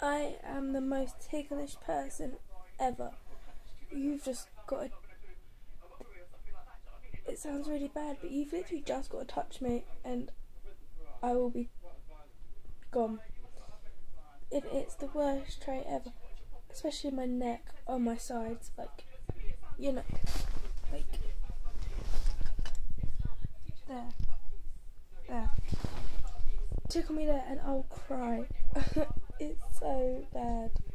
I am the most ticklish person ever. You've just got to... It sounds really bad, but you've literally just got to touch me and I will be gone. It's the worst trait ever. Especially my neck, on my sides, like, you know, like, there. Tickle me there and I'll cry. It's so bad.